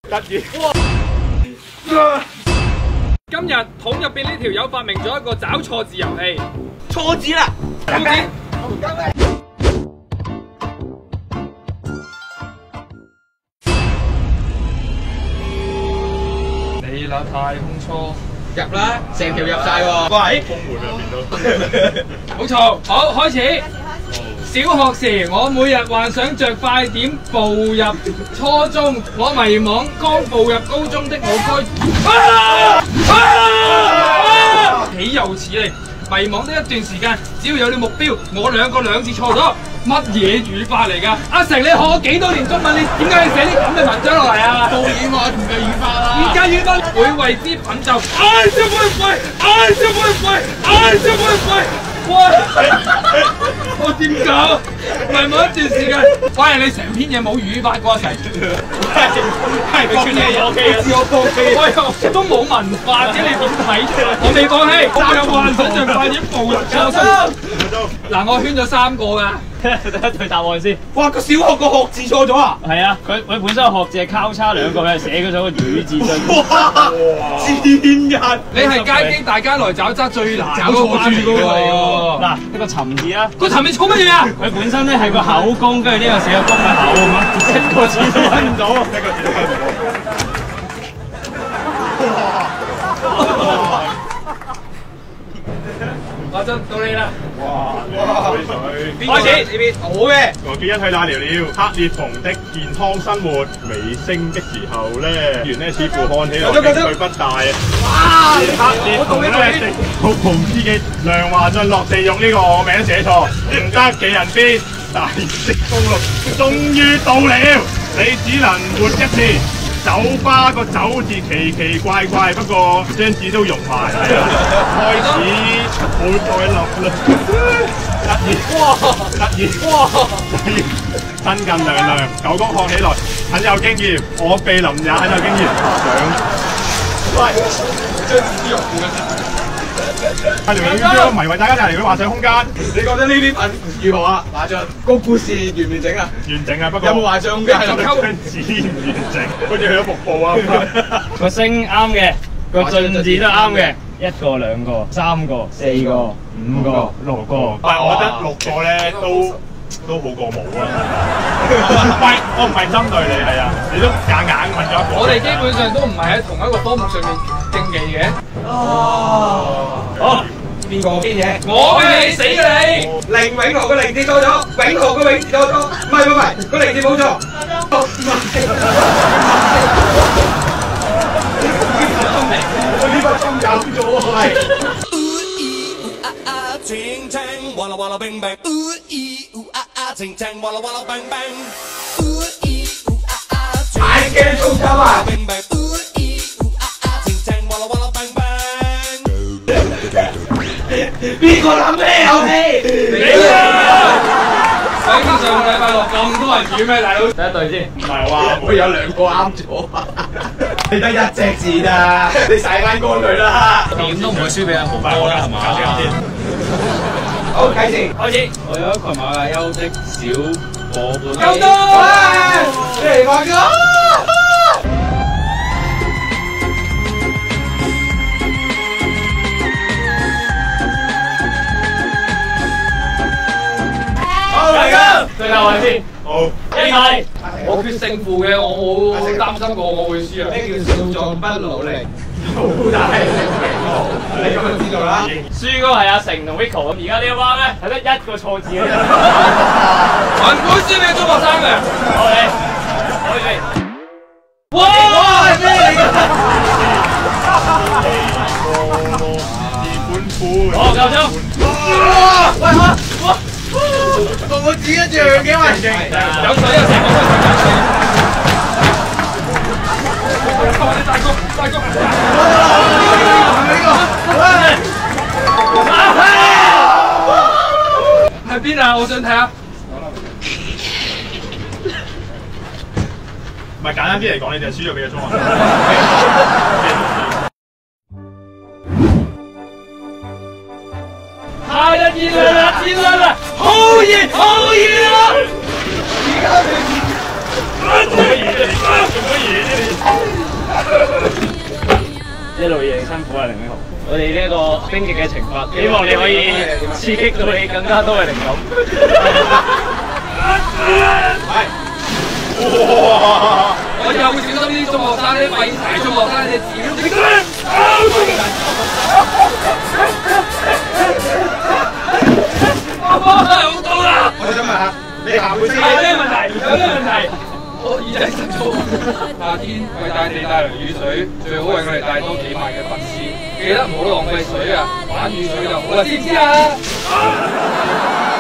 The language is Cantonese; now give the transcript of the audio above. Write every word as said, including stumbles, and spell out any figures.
得意。 今日桶入邊呢條友發明咗一個找錯字遊戲， 錯字啦！ 錯字。你那太空艙入啦，成條入晒喎。喂， 風門入邊都。 冇錯，好開始。小學時，我每日幻想着快點步入初中，我迷茫，剛步入高中的我該啊啊！豈有此理！迷茫的一段時間，只要有了目標，我兩個兩字錯咗，乜嘢語法嚟㗎？阿成，你學咗幾多年中文？你點解要寫啲咁嘅文章落嚟啊？ 導演我唔計語法啦。 而家語法會為之奮鬥。唉，小妹妹，唉，小妹妹，唉，小妹妹。喂，我點搞？迷茫一段時間，喂，你成篇嘢冇語法過一齊，係係你有 OK 啊？我放棄，喂，都冇文化嘅，你點睇？我未放棄，我有幻想着快點步入初中。嗱，我圈咗三個㗎。 第一對答案先。 哇！個小學個學字錯咗啊！ 係啊，佢佢本身個學字係交叉兩個，佢係寫咗個語字進。 哇！賤人！ 你係街機大家來找則最難找個關字嗰個嚟喎。 嗱，一個尋字啊。 個尋字錯乜嘢啊？ 佢本身咧係個口公，跟住呢個寫個公嘅口咁啊，一個字都揾唔到。 一個字都揾唔到。 我真到你啦！ 哇！水水。 開始呢邊我嘅。 我記得去那聊聊黑裂縫的健康生活尾聲的時候咧，員咧似乎看起來興趣不大啊！哇！黑裂縫咧，好無知嘅梁華俊落地用呢個我名寫錯，唔得企人邊，大食公路終於到了，你只能活一次。酒吧個酒字奇奇怪怪，不過張紙都融埋，係啊，開始冇再落啦。得意，哇！得意，哇！親近娘娘，九公看起來很有經驗，我秘林也很有經驗。喂，張紙融嘅。阿廖永章迷為大家帶嚟佢幻想空間， 你覺得呢啲文如何啊？馬俊個故事完唔完整啊？ 完整啊，不過有冇幻想空間？ 張紙唔完整，好似去咗瀑布啊！ 個聲啱嘅，個進字都啱嘅，一個、兩個、三個、四個、五個、六個。 但係我覺得六個咧都都好過冇啊！唔係，我唔係針對你，係啊，你都夾硬揾咗一個。 我哋基本上都唔係喺同一個科目上面競技嘅。哦， 好，邊個邊嘢？ 我嘅你死嘅你！ 凌永豪個零字錯咗，永豪個永字錯咗，唔係唔係，個零字冇錯。我呢個鐘有咗係。 ting tang, walla walla bang bang. Ooh ee ooh ah ah, ting tang, walla walla bang bang. Ooh ee ooh ah ah, ting tang, walla walla bang bang. Ooh ee ooh ah ah, ting tang, walla walla bang bang. 邊個諗咩遊戲？ 你啊！喺上個禮拜六咁多人選咩大佬？第一隊先， 唔係話會有兩個啱咗，你得一隻字咋？你晒翻乾佢啦！ 點都唔會輸俾阿豪哥啦，係嘛？ 好，啟程開始。我有一群馬優的小伙伴。 夠多！你嚟玩㗎！ 好，大家最後係先。 好， 一題。 我決勝負嘅，我冇擔心過我會輸啊！ 咩叫少壯不努力？好大力喎！你咁就知道啦。 輸嗰個係阿成同 Vico， 咁而家呢一班咧係得一個錯字嘅啫。 還會輸俾中學生嘅。 好嚟，開始。 哇！係咩嚟㗎？ 好，夠鐘。 哇！喂嚇！哇！同我指一樣嘅喂。 有水有成，有水。大哥，大哥。喺邊啊？我想睇下。 唔係簡單啲嚟講，你就係輸咗俾個中學生。 太熱啦！熱啦啦！好熱，好熱啊！而家做乜嘢？做乜嘢啫？ 辛苦啊，凌偉豪。我哋呢一個冰極嘅懲罰，希望你可以刺激到你更加多嘅靈感。 我以後會小心啲中學生啲廢柴中學生嘅字。好痛啊！ 我想問下，你下半身有咩問題？有咩問題？ 我耳仔實燥。夏天為大地帶來雨水，最好為我哋帶多幾萬嘅粉絲。記得唔好浪費水啊！玩雨水就好啦，知唔知啊？